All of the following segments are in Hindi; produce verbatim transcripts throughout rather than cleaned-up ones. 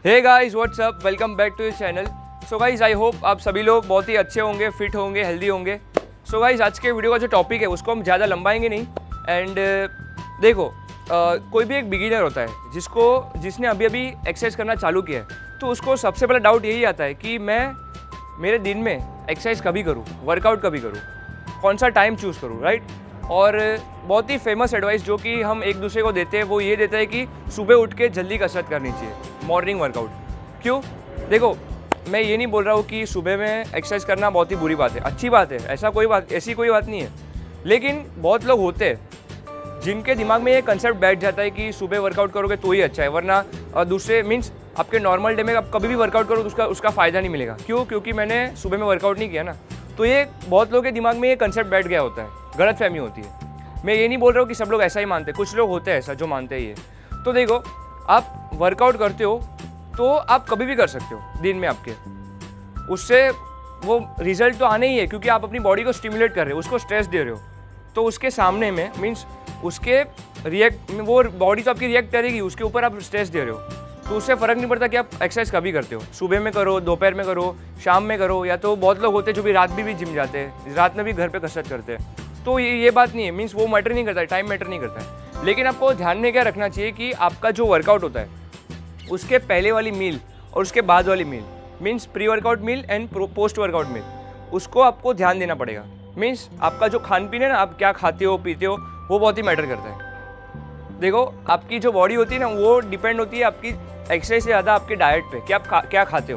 Hey guys what's up, welcome back to this channel. So guys I hope आप सभी लोग बहुत ही अच्छे होंगे, फिट होंगे, हेल्दी होंगे। सो गाइस आज के वीडियो का जो टॉपिक है उसको हम ज़्यादा लंबाएंगे नहीं। एंड uh, देखो uh, कोई भी एक बिगिनर होता है जिसको जिसने अभी अभी एक्सरसाइज करना चालू किया है, तो उसको सबसे पहला डाउट यही आता है कि मैं मेरे दिन में एक्सरसाइज कभी करूँ, वर्कआउट कभी करूँ, कौन सा टाइम चूज़ करूँ, राइट। और बहुत ही फेमस एडवाइस जो कि हम एक दूसरे को देते हैं वो ये देता है कि सुबह उठ के जल्दी कसरत करनी चाहिए, मॉर्निंग वर्कआउट। क्यों? देखो मैं ये नहीं बोल रहा हूँ कि सुबह में एक्सरसाइज करना बहुत ही बुरी बात है, अच्छी बात है, ऐसा कोई बात ऐसी कोई बात नहीं है। लेकिन बहुत लोग होते हैं जिनके दिमाग में ये कंसेप्ट बैठ जाता है कि सुबह वर्कआउट करोगे तो ही अच्छा है, वरना दूसरे मीन्स आपके नॉर्मल डे में आप कभी भी वर्कआउट करो तो उसका उसका फ़ायदा नहीं मिलेगा। क्यों? क्योंकि मैंने सुबह में वर्कआउट नहीं किया ना। तो ये बहुत लोगों के दिमाग में ये कंसेप्ट बैठ गया होता है, गलत फहमी होती है। मैं ये नहीं बोल रहा हूँ कि सब लोग ऐसा ही मानते हैं, कुछ लोग होते हैं ऐसा जो मानते हैं ये। तो देखो आप वर्कआउट करते हो तो आप कभी भी कर सकते हो दिन में, आपके उससे वो रिजल्ट तो आने ही है क्योंकि आप अपनी बॉडी को स्टिमुलेट कर रहे हो, उसको स्ट्रेस दे रहे हो। तो उसके सामने में मीन्स उसके रिएक्ट वो बॉडी तो आपकी रिएक्ट करेगी, उसके ऊपर आप स्ट्रेस दे रहे हो। तो उससे फ़र्क नहीं पड़ता कि आप एक्सरसाइज कभी करते हो, सुबह में करो, दोपहर में करो, शाम में करो, या तो बहुत लोग होते हैं जो भी रात भी भी जिम जाते हैं, रात में भी घर पे कसरत करते हैं। तो ये ये बात नहीं है, मीन्स वो मैटर नहीं करता है, टाइम मैटर नहीं करता है। लेकिन आपको ध्यान में क्या रखना चाहिए कि आपका जो वर्कआउट होता है उसके पहले वाली मील और उसके बाद वाली meal, means pre workout meal and post workout meal, उसको आपको ध्यान देना पड़ेगा। मीन्स आपका जो खान पीन है ना, आप क्या खाते हो पीते हो, वो बहुत ही मैटर करता है। देखो आपकी जो बॉडी होती है ना, वो डिपेंड होती है आपकी एक्सरसाइज से ज़्यादा आपके डाइट पे, कि आप खा, क्या खाते हो।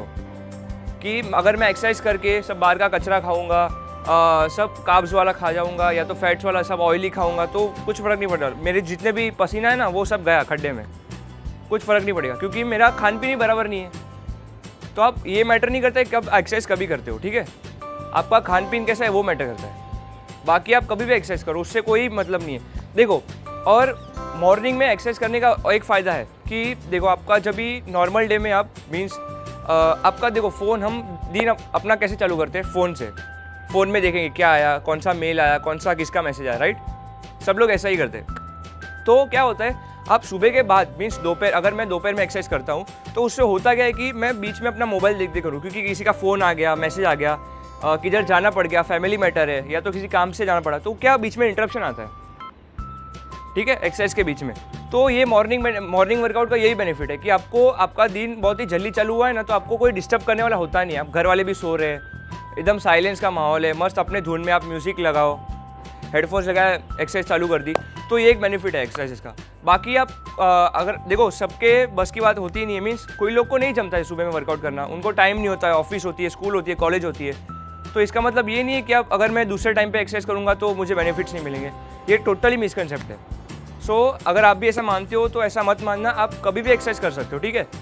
कि अगर मैं एक्सरसाइज करके सब बाहर का कचरा खाऊंगा, सब कार्ब्स वाला खा जाऊंगा या तो फैट्स वाला सब ऑयली खाऊंगा, तो कुछ फ़र्क नहीं पड़ता। मेरे जितने भी पसीना है ना वो सब गया खड्डे में, कुछ फ़र्क नहीं पड़ेगा क्योंकि मेरा खान पीन ही बराबर नहीं है। तो आप ये मैटर नहीं करता है कि आप एक्सरसाइज कभी करते हो, ठीक है। आपका खान पीन कैसा है वो मैटर करता है, बाकी आप कभी भी एक्सरसाइज करो, उससे कोई मतलब नहीं है। देखो और मॉर्निंग में एक्सरसाइज करने का एक फ़ायदा है कि देखो आपका जब भी नॉर्मल डे में आप मीन्स आपका देखो फ़ोन, हम दिन अपना कैसे चालू करते हैं फ़ोन से, फ़ोन में देखेंगे क्या आया, कौन सा मेल आया, कौन सा किसका मैसेज आया, राइट। सब लोग ऐसा ही करते हैं। तो क्या होता है, आप सुबह के बाद मीन्स दोपहर, अगर मैं दोपहर में एक्सरसाइज करता हूँ तो उससे होता क्या है कि मैं बीच में अपना मोबाइल देखते करूँ, क्योंकि किसी का फ़ोन आ गया, मैसेज आ गया, किधर जाना पड़ गया, फैमिली मैटर है, या तो किसी काम से जाना पड़ा, तो क्या बीच में इंटरप्शन आता है, ठीक है, एक्सरसाइज के बीच में। तो ये मॉर्निंग में मॉर्निंग वर्कआउट का यही बेनिफिट है कि आपको आपका दिन बहुत ही जल्दी चालू हुआ है ना, तो आपको कोई डिस्टर्ब करने वाला होता नहीं है। आप घर वाले भी सो रहे हैं, एकदम साइलेंस का माहौल है, मस्त अपने धुन में आप म्यूज़िक लगाओ, हेडफोन्स लगाए, एक्सरसाइज चालू कर दी। तो ये एक बेनिफिट है एक्सरसाइज का। बाकी आप आ, अगर देखो सबके बस की बात होती ही नहीं है, मीन्स कोई लोग को नहीं जमता है सुबह में वर्कआउट करना, उनको टाइम नहीं होता है, ऑफिस होती है, स्कूल होती है, कॉलेज होती है। तो इसका मतलब ये नहीं है कि आप अगर मैं दूसरे टाइम पे एक्सरसाइज करूँगा तो मुझे बेनिफिट्स नहीं मिलेंगे, ये टोटली मिसकंसेप्ट है। सो so, अगर आप भी ऐसा मानते हो तो ऐसा मत मानना, आप कभी भी एक्सरसाइज कर सकते हो, ठीक है।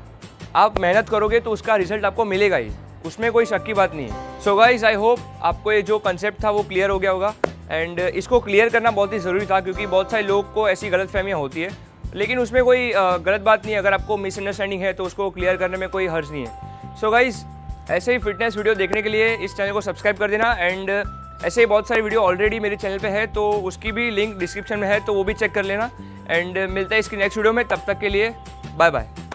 आप मेहनत करोगे तो उसका रिजल्ट आपको मिलेगा ही, उसमें कोई शक की बात नहीं है। सो गाइज आई होप आपको ये जो कंसेप्ट था वो क्लियर हो गया होगा। एंड इसको क्लियर करना बहुत ही ज़रूरी था क्योंकि बहुत सारे लोग को ऐसी गलत फहमियाँ होती है, लेकिन उसमें कोई गलत बात नहीं है। अगर आपको मिसअंडरस्टैंडिंग है तो उसको क्लियर करने में कोई हर्ज नहीं है। सो गाइज ऐसे ही फिटनेस वीडियो देखने के लिए इस चैनल को सब्सक्राइब कर देना। एंड ऐसे ही बहुत सारी वीडियो ऑलरेडी मेरे चैनल पे है, तो उसकी भी लिंक डिस्क्रिप्शन में है, तो वो भी चेक कर लेना। एंड मिलता है इसकी नेक्स्ट वीडियो में, तब तक के लिए बाय बाय।